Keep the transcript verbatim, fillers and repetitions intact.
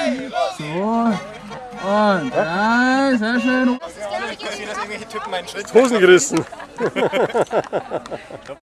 So. Und drei, sehr schön. Ich sehe, dass irgendwelche Typen meinen Schritt Hosen gerissen.